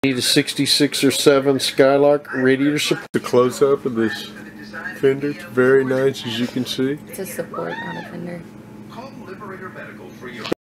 Need a 66 or 7 Skylark Radiator support. The close up of this fender, it's very nice as you can see. It's a support, not a fender.